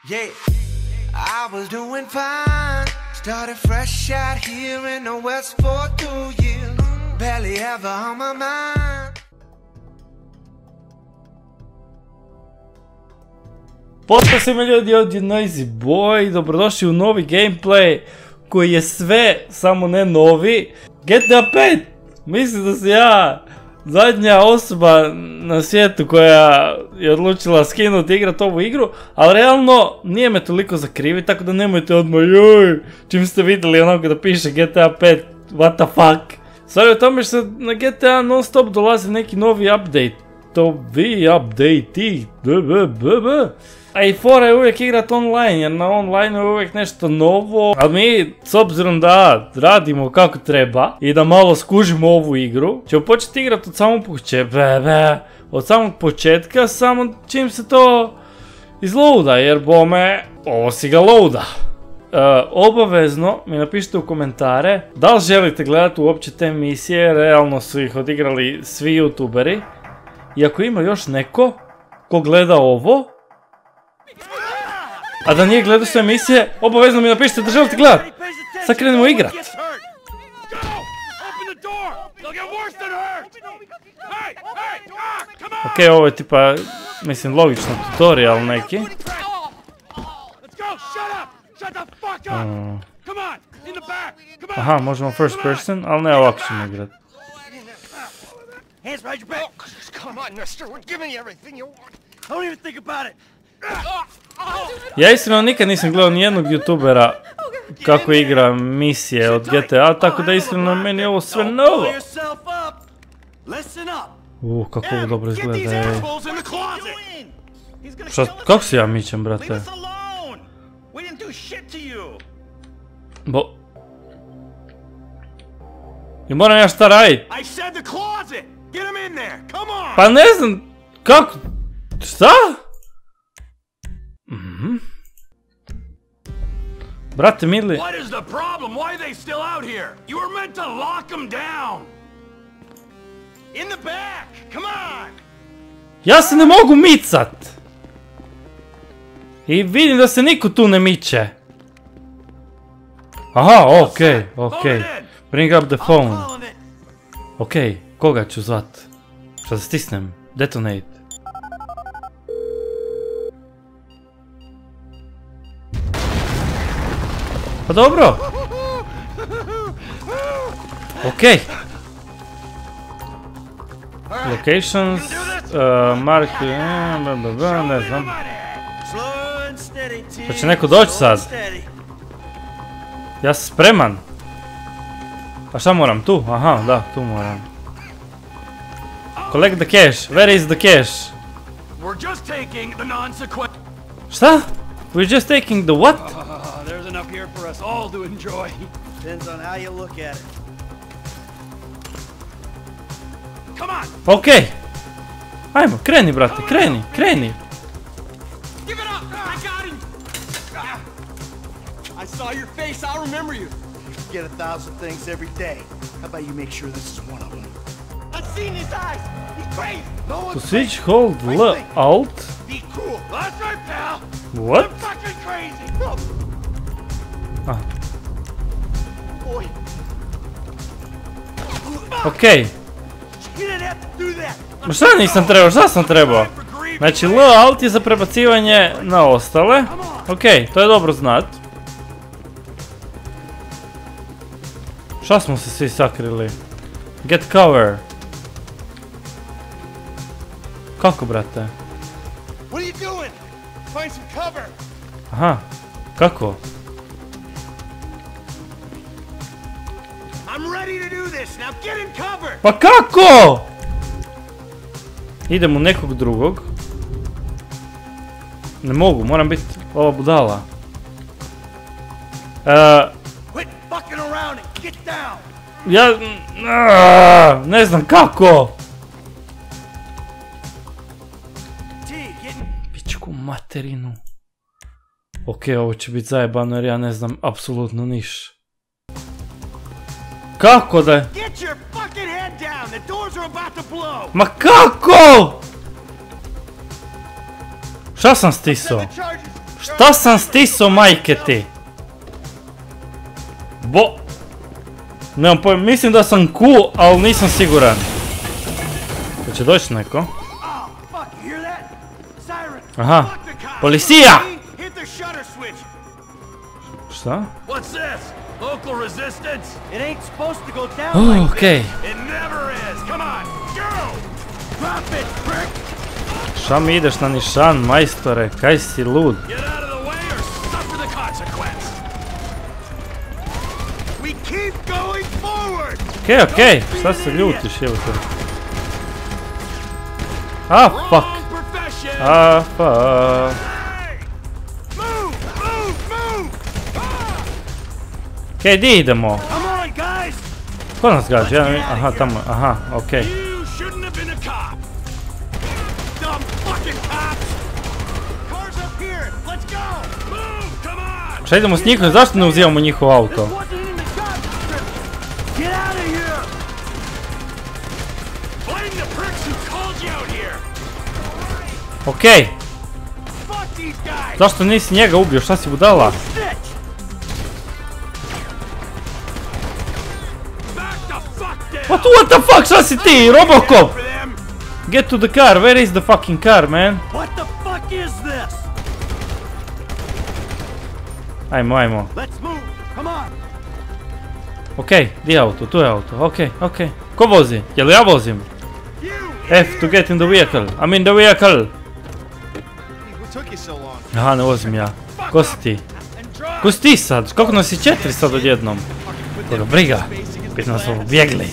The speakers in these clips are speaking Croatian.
Yeah, I was doing fine. Started fresh out here in the West for 2 years. Barely ever on my mind. Pozdrav svima ljudi, ovdje je Noisy Boy, dobrodošli u novi gameplay koji je sve, samo ne novi. GTA 5! Mislim da sam ja zadnja osoba na svijetu koja je odlučila skinuti igrat ovu igru, ali realno nije me toliko zakrivi, tako da nemojte odmah joj, čim ste vidjeli onoga da piše GTA 5, what the fuck. Stvar je u tome što na GTA non stop dolazi neki novi update, a i fora je uvijek igrat online, jer na online je uvijek nešto novo, ali mi, s obzirom da radimo kako treba i da malo skužimo ovu igru, ćemo početi igrat od samog početka, samo čim se to izloada, jer bome, ovo si ga loada. Obavezno mi napišite u komentare da li želite gledati uopće te misije, realno su ih odigrali svi youtuberi. I ako ima još neko ko gleda ovo, a da nije gledao sve emisije, obavezno mi napišite da želite gledati. Sad krenemo igrat. Ok, ovo je tipa, mislim, logično tutorial neki. Aha, možemo first person, ali ne ovako ćemo igrat. Hands behind your back. Come on, mister. We're giving you everything you want. Don't even think about it. Ja iskreno nikad nisam gledao nijednog youtubera kako igra misije od GTA, tako da iskreno meni je ovo sve novo. Kako ovo dobro izgleda, ej. Šta, kako se ja mičem, brate? I moram ja šta radit? Pa ne znam, kako, šta? Brate mili. Ja se ne mogu micat. I vidim da se niko tu ne miče. Aha, okej. Bring up the phone. Okej, koga ću zvat? Šta da stisnem? Detonate. Pa dobro. Okej. Locations, mark, ne znam. Pa će neko doći sad. Ja sam spreman. Pa šta moram, tu? Aha, da, tu moram. Collect the cash. Where is the cash? Šta? We're just taking the what? There's enough here for us all to enjoy. Depends on how you look at it. Come on. Okej. Ajmo, kreni brate, kreni. Give it up. I got him. I saw your face. I'll remember you. You get 1,000 things every day. How about you make sure this is one of them? I've seen his eyes. He's crazy. No To one's switch, hold Alt. Be cool. That's right, pal. What? I'm fucking crazy. Ah. Boy. Okej. You didn't have to do that. Ma šta nisam trebao, šta sam trebao? Znači Alt je za prebacivanje na ostale. Okej, to je dobro znat. Šta smo se svi sakrili? Get cover. Kako, brate? What are you doing? Find some cover. Aha, kako? I'm ready to do this. Now get in cover. Pa kako? Idem u nekog drugog. Ne mogu, moram biti ova budala. Quit fucking around and get down. Ja... ne znam kako! Pičku materinu. Okej, ovo će biti zajebano jer ja ne znam apsolutno niš. Kako da... Ma kako? Šta sam stisao? Šta sam stisao, majke ti? Nemam pojma, mislim da sam cool, ali nisam siguran. Hoće doći neko? Aha, policija! Šta? Okej. Šta mi ideš na nišan, majstore? Kaj si lud? Okej, šta se ljutiš, evo te. Fuck. Fuck. Okej, di idemo? Ko nas gađa? Aha, tamo, aha, okej. Šta idemo s njihovim? Zašto ne uzimamo njihov auto? Okej. Zašto nisi njega ubio? Šta si budala? What the fuck? Šta si ti? Robocop? Get to the car. Where is the fucking car, man? Ajmo. Okej, di je auto? Tu je auto. Okej. Ko vozi? Jel ja vozim? F to get in the vehicle. I'm in the vehicle. Aha, ne vozim ja. Ko si ti? Ko si ti sad? Kako nas je 4 sad odjednom? Koga briga. Pit nas ovo bjegli.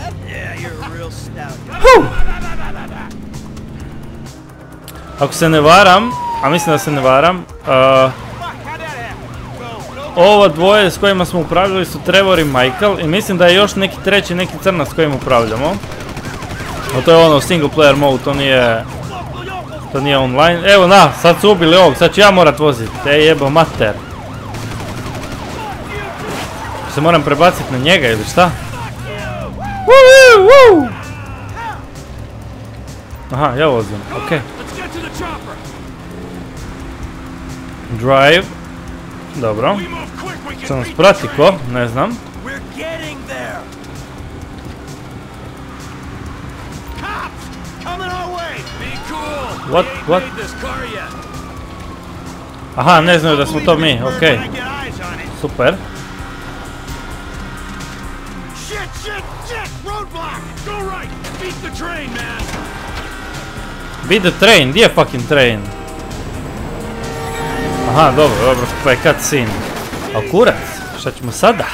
Ako se ne varam, a mislim da se ne varam, ovo dvoje s kojima smo upravljali su Trevor i Michael i mislim da je još neki treći, neki crnac s kojim upravljamo. A to je ono single player mode, to nije online. Evo na, sad su ubili ovog, sad ću ja morat voziti, te jebo mater. Se moram prebaciti na njega ili šta? Aha, ja vozim, okej. Drive. Dobro. Što nas prati ko? Ne znam. What? Aha, ne znaju da smo to mi, okej. Super. Beat the train, gdje je fucking train? Aha, dobro, pa je cutscene. A kurac, šta ćemo sada?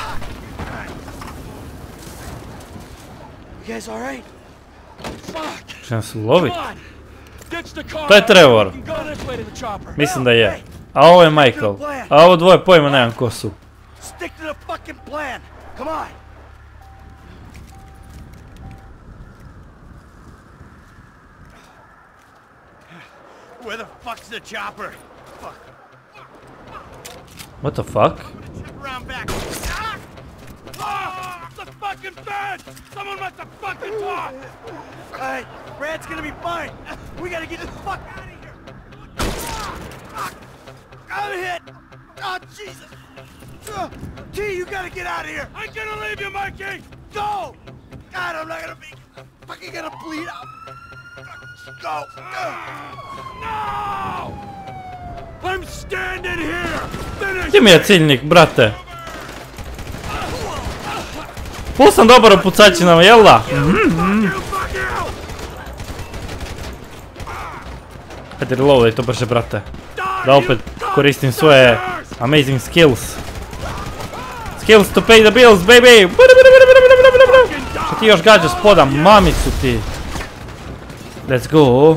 Šta nas ulovi? To je Trevor. Mislim da je. A ovo je Michael. A ovo dvoje pojma nemam ko su. Where the fuck's the chopper? What the fuck? Around back. Ah! The fucking bed! Someone must have fucking talked! Alright, Brad's gonna be fine. We gotta get the fuck out of here. I'm hit! Oh, Jesus! T, you gotta get out of here! I'm gonna leave you, Mikey! Go! God, I'm not gonna be fucking gonna bleed out. Go! No! I'm standing here! Gdje mi je ciljnik, brate? Pul sam dobar u pucačinama, jel da? Hajde reloadaj to brže, brate. Da opet koristim svoje amazing skills. Skills to pay the bills, baby! Što ti još gađaš spoda, mamicu ti. Let's go.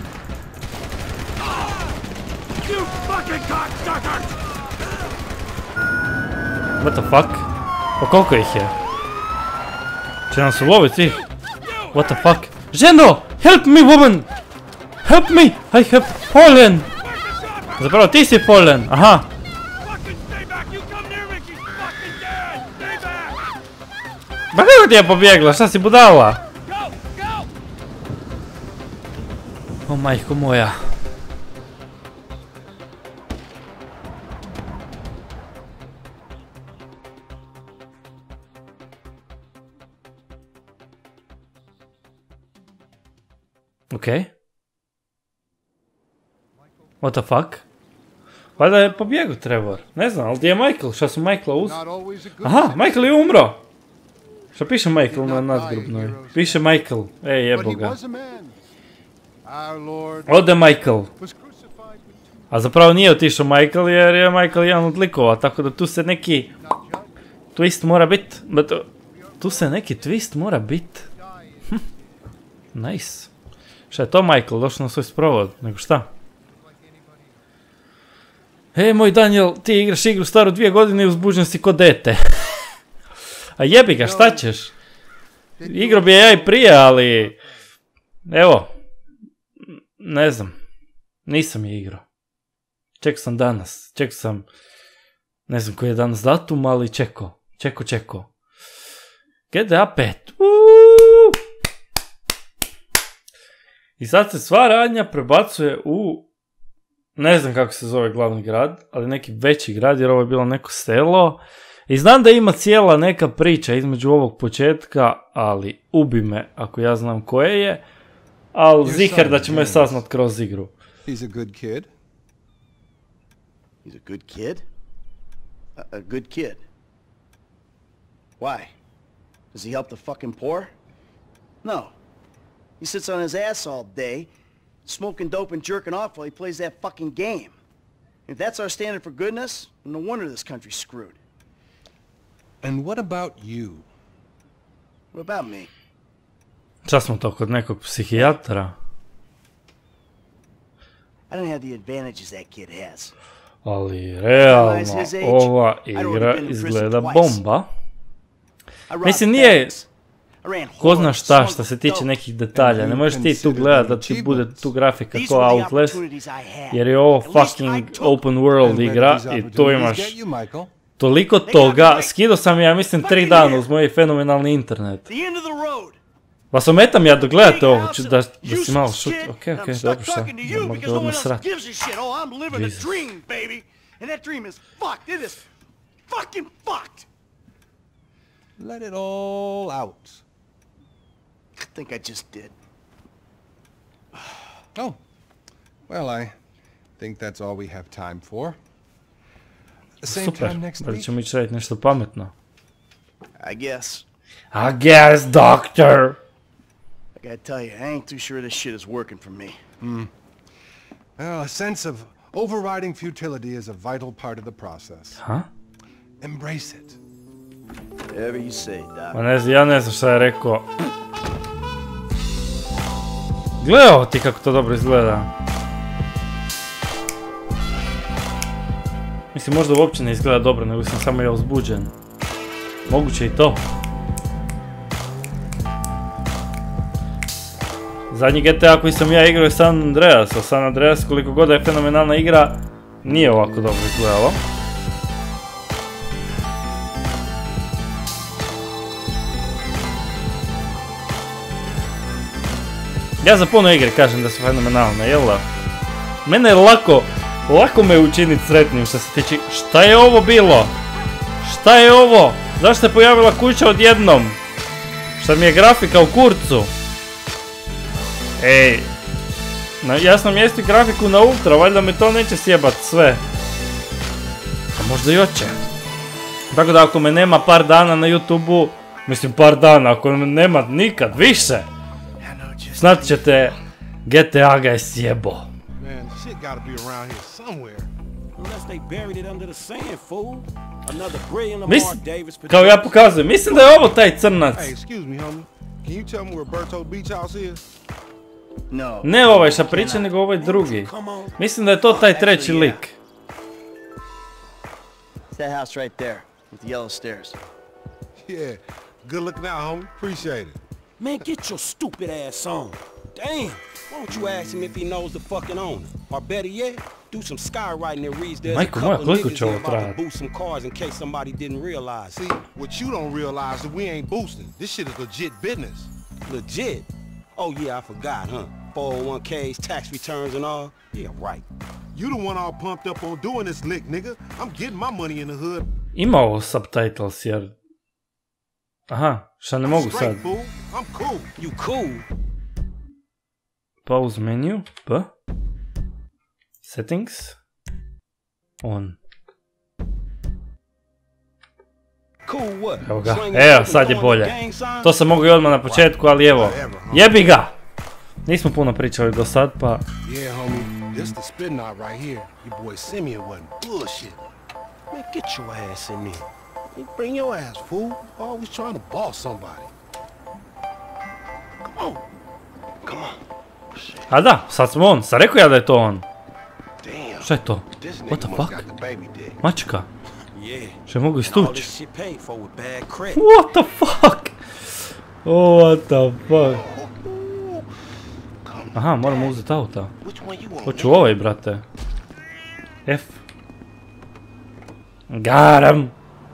What the fuck? Pa koliko ih je? Će nas uloviti ih? What the fuck? Ženo! Help me, woman! Help me! I have fallen! Zapravo ti si fallen, aha! Ba kako ti je pobjegla? Šta si budala? O majko moja. Okej. What the fuck? Valjda je pobjegao Trevor. Ne znam, ali gdje je Michael? Šta su Michaela uz... Aha, Michael je umro! Šta piše Michael na nadgrubnoj? Piše Michael. Ej, jebo ga. Ode Michael. A zapravo nije otišao Michael jer je Michael jedan od likova, tako da tu se neki... twist mora bit. Tu se neki twist mora bit. Nice. Šta je to Michael? Došao na svoj sprovod. Nego šta? Ej, moj Daniel, ti igraš igru staru 2 godine i uzbuđen si ko dete. A jebi ga, šta ćeš? Igro bi ja i prije, ali... Evo. Ne znam. Nisam je igrao. Čekao sam danas. Čekao sam... Ne znam koji je danas datum, ali čekao. Čekao. GTA 5. I sad se sva radnja prebacuje u... Ne znam kako se zove glavni grad, ali neki veći grad, jer ovo je bilo neko selo. I znam da ima cijela neka priča između ovog početka, ali ubi me ako ja znam koje je. Ali ziher da ćemo je saznat kroz igru. He's a good kid. He's a good kid? A good kid? Why? Does he help the fucking poor? No. He sits on his ass all day, smoking dope and jerking off while he plays that fucking game. If that's our standard for goodness, no wonder this country's screwed. And what about you? What about me? Šta smo to kod nekog psihijatra? I don't have the advantages that kid has. Ali realno, ova igra izgleda bomba. Mislim, nije ko zna šta se tiče nekih detalja. Ne možeš ti tu gledat da ti bude tu grafika ko Outlast, jer je ovo fucking open world igra i tu imaš toliko toga. Skidao sam ja mislim 3 dana uz moj fenomenalni internet. Vas ometam ja dok gledate ovo, da si malo šut. Okej, dobro šta, da mogu da odmah srat. Let it all out. I think I just did. Oh, well, I think that's all we have time for. Super, da ćemo ići raditi nešto pametno. I guess, doctor! I gotta tell you, I ain't too sure this shit is working for me. Well, a sense of overriding futility is a vital part of the process. Huh? Embrace it. Whatever you say, Doc. Ma ne znam, ja ne znam šta je rekao. Gledao ti kako to dobro izgleda. Mislim, možda uopće ne izgleda dobro, nego sam samo ja uzbuđen. Moguće i to. Zadnji GTA koji sam ja igrao je San Andreas, a San Andreas koliko god je fenomenalna igra, nije ovako dobro izgledalo. Ja za puno igre kažem da su fenomenalne, jel da? Mene je lako me učiniti sretnim što se tiče... Šta je ovo bilo? Šta je ovo? Zašto je pojavila kuća odjednom? Šta mi je grafika u kurcu? Ej, ja sam mjestio grafiku na ultra, valjda me to neće sjebat sve. A možda i hoće. Tako da ako me nema par dana na YouTube-u, mislim par dana, ako me nema nikad više, znat ćete, GTA ga je sjebo. Mislim, kao ja pokazujem, mislim da je ovo taj crnac. Ne ovaj šta priča, nego ovaj drugi. Mislim da je to taj treći lik. That house right there with the yellow stairs. Yeah, good looking out, homie. Appreciate it. Man, get your stupid ass on. Damn, why don't you ask him if he knows the fucking owner? Or better yet, do some skywriting that reads there's a couple niggas there about to boost some cars in case somebody didn't realize. See, what you don't realize is we ain't boosting. This shit is legit business. Legit? Oh yeah, I forgot, huh? 401ks, tax returns and all? Yeah, right. You the one all pumped up on doing this lick, nigga. I'm getting my money in the hood. Ima ovo subtitles jer... Aha, šta ne mogu sad? I'm cool. You cool? Pause menu. P. Settings. On. Evo ga. Evo, sad je bolje. To sam mogu i odmah na početku, ali evo. Jebi ga! Nismo puno pričali do sad, pa... Yeah, homie, this the spin knot right here. Your boy Simeon wasn't bullshit. Man, get your ass in there. You bring your ass, fool. Always trying to boss somebody. Come on. Come on. A da, sad smo on. Sam rekao ja da je to on. Šta je to? What the fuck? Mačka. Še mogu istući. What the fuck? Oh, what the fuck? Aha, moramo uzeti auta. Hoću ovaj, brate. F. Got him.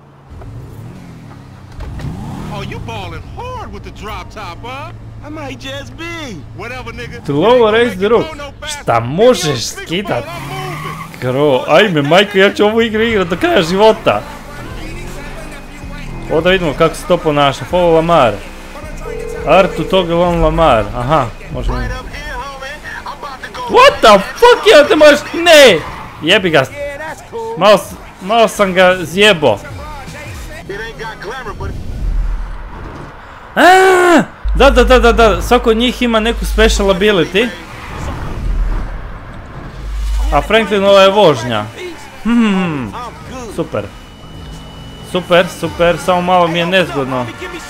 Oh, you ballin' hard with the drop top, huh? I might just be. Whatever, nigga. To lower raise the roof. Šta možeš skidat? Kro, ajme, majko, ja ću ovu igru igrat do kraja života. Ovo da vidimo kako se to ponaša. Follow Lamar. Artu toggle on Lamar. Aha, možemo... What the fuck, ja te možeš... Ne! Jebi ga. Malo sam ga zjebo. Da. Svako od njih ima neku special ability. A Franklinova je vožnja. Super. Super. Samo malo mi je nezgodno.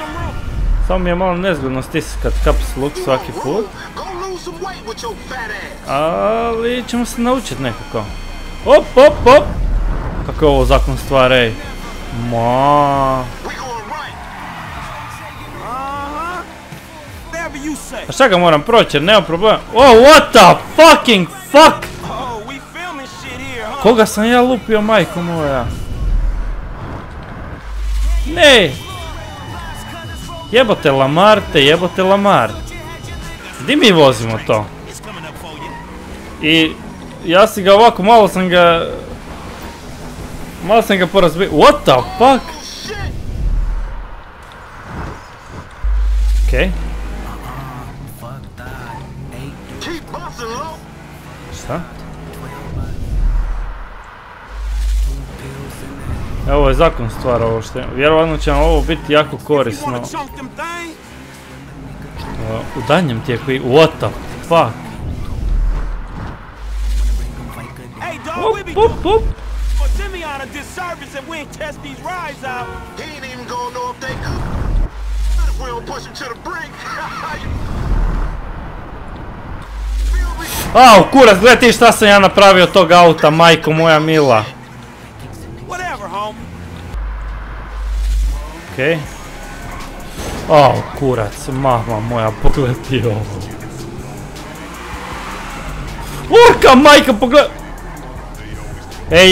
Stiskat caps look svaki put. Ali ćemo se naučiti nekako. Op. Kako je ovo zakon stvar, ej. A šta ga moram proći jer nema problema. Oh, what the fucking fuck! Koga sam ja lupio, majko moja? Ne! Jebote Lamar. Di mi vozimo to? I ja si ga ovako, malo sam ga porazbio. What the fuck? Okej. Šta? Ovo je zakon stvar ovo što je. Vjerovatno će nam ovo biti jako korisno. U danjem tijeku i... What the fuck? Up. Au, kurac, gledaj ti šta sam ja napravio od tog auta, majko moja mila. Okej. Au, kurac, mama moja, pogledaj ovo. Urka, majka, pogledaj. Ej,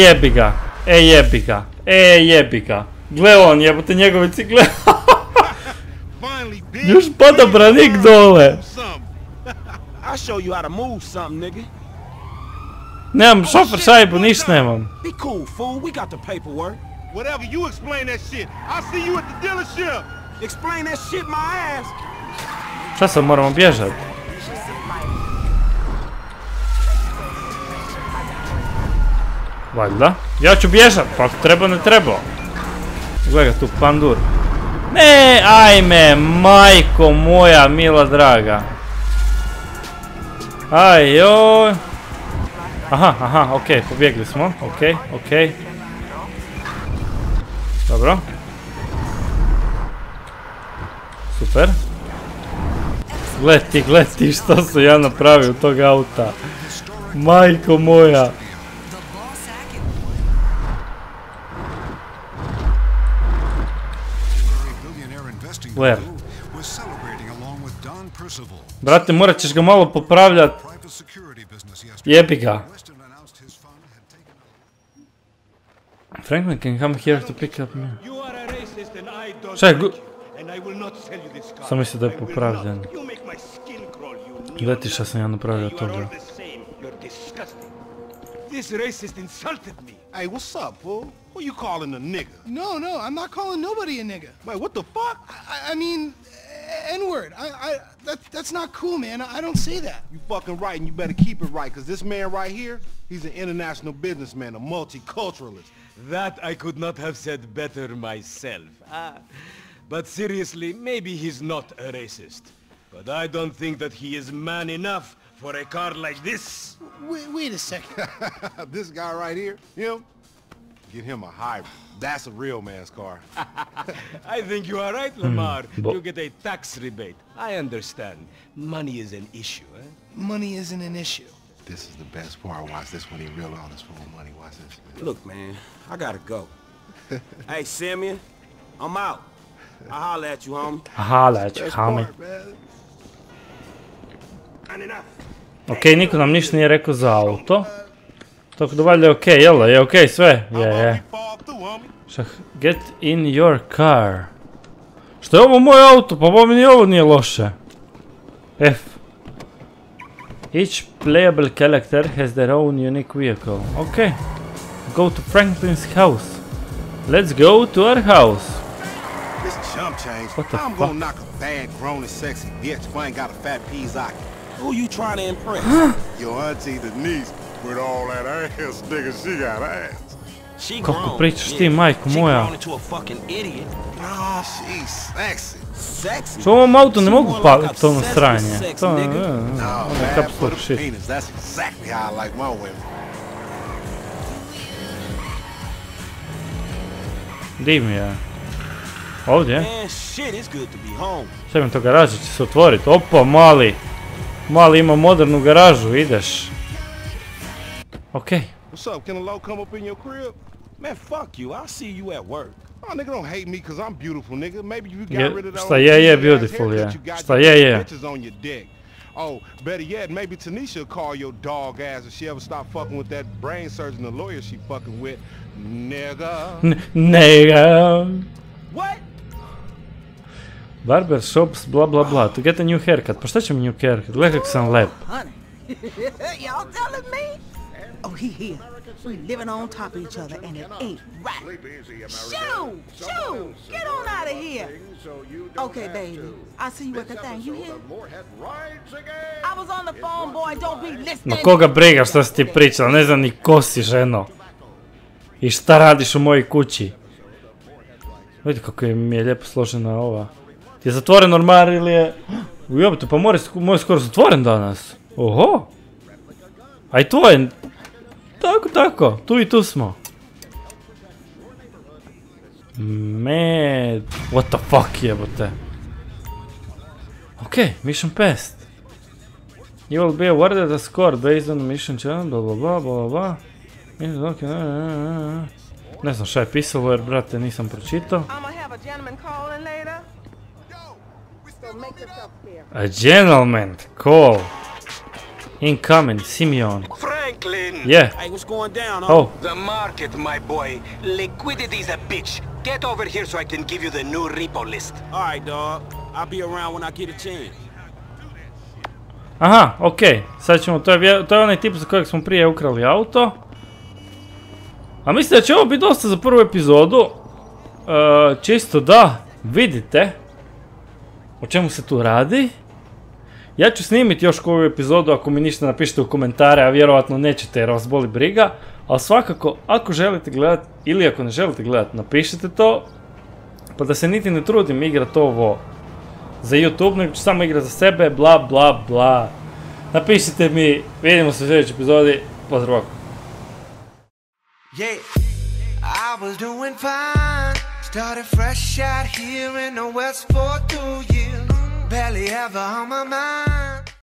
jebi ga. Gle on, jebote njegovici, gle. Još pada branik dole. I'll show you how to move something, nigga. Nemam šofer šajbu, ništa nemam. Be cool, fool. We got the paperwork. Whatever, you explain that shit. I'll see you at the dealership. Explain that shit my ass. Šta sad moramo bježati? Valjda. Ja ću bježat, pa ako treba ne treba. Gledaj ga tu, pandur. Ne, ajme, majko moja mila draga. Ajoj. Aha, okej, pobjegli smo, okej. Dobro. Super. Gledi što sam ja napravio od tog auta. Majko moja. Where? Brate, morat ćeš ga malo popravljat. Jebi ga. Franklin can come here to pick up me. Šta je sam mislio da je popravljen. Gledaj šta sam ja napravio od toga. This racist insulted me. Hey, what's up, fool? Who you calling a nigga? No, I'm not calling nobody a nigga. Wait, what the fuck? I mean, N-word. That's not cool, man. I don't say that. You fucking right, and you better keep it right, because this man right here, he's an international businessman, a multiculturalist. That I could not have said better myself. But seriously, maybe he's not a racist. But I don't think that he is man enough for a car like this. Wait a second. This guy right here, him, get him a hybrid. That's a real man's car. I think you are right, Lamar. You get a tax rebate. I understand. Money is an issue, eh? Money isn't an issue. This is the best part. Watch this when he real honest for money. Watch this. Look, man, I gotta go. Hey, Simeon, I'm out. I'll holler at you, homie. Ok, niko nam ništa nije rekao za auto. Tako da valjda je ok, jel da? Je ok sve? Je. Get in your car. Što je ovo moj auto? Pa bo mi ni ovo nije loše. F. Each playable character has their own unique vehicle. Ok. Go to Franklin's house. Let's go to our house. This chump change. What the I'm fuck? gonna knock a bad, grown and sexy bitch if I ain't got a fat peasock. Who you trying to impress? Your auntie Denise with all that ass, nigga, she got ass. She Kako grown. pričaš ti, majko She moja? grown into a fucking idiot. Nah, she's sexy. Sexy. Što ovom autu ne mogu She more paliti like to na obsessed stranje. with sex, To nigga. No, je bad caps for lock the shit. penis. That's exactly how I like my women. Di mi je? Ovdje? Man, shit, it's good to be home. Sve mi to garaža će se otvoriti. Opa, mali. Mali ima modernu garažu, ideš. Okej. What's up? Can a low come up in your crib? Man, fuck you. I'll see you at work. Oh, nigga, don't hate me because I'm beautiful, nigga. Maybe you got Je, rid of those šta je beautiful, haircut je. you got, Šta you je, got je. bitches on your dick. Oh, better yet, maybe Tanisha will call your dog ass if she ever stop fucking with that brain surgeon, the lawyer she fucking with. Nigga. Nega. What? Barber shops, bla bla bla. To get a new haircut. Pa šta će mi new haircut? Gledaj kako sam lep. Honey, y'all telling me? Oh, he here. We living on top of each other, and it ain't right. Shoo! Shoo! Get on out of here. Okay, baby. I'll see you at the thing. You hear? I was on the phone, boy. Don't be listening. Ma koga briga šta si ti pričala? Ne znam ni ko si, ženo. I šta radiš u mojoj kući? Vidite kako mi je lijepo složena ova. Ti je zatvoren ormar ili je... Ujebite, pa moj skoro zatvoren danas. Oho! A i tvoj... Tako, tu i tu smo. Med... What the fuck, jebote. Ok, mission passed. You will be awarded a score based on the mission challenge, bla bla bla bla bla. Ne znam šta je pisalo jer, brate, nisam pročitao. A gentleman call. Incoming, Simeon. Franklin! Yeah. Hey, what's going down, huh? Oh. The market, my boy. Liquidity's a bitch. Get over here so I can give you the new repo list. Alright, dog. I'll be around when I get a chance. Aha, okej. Sad ćemo, to je onaj tip za kojeg smo prije ukrali auto. A mislim da će ovo biti dosta za prvu epizodu. Čisto da vidite o čemu se tu radi. Ja ću snimiti još koju epizodu ako mi ništa napišete u komentare, a vjerovatno nećete jer vas boli briga. Ali svakako, ako želite gledati ili ako ne želite gledati, napišite to. Pa da se niti ne trudim igrat ovo za YouTube, nego ću samo igrat za sebe, bla bla bla. Napišite mi, vidimo se u sljedećoj epizodi, pozdrav. Yeah, I was doing fine. Started fresh out here in the West for 2 years. Barely ever on my mind.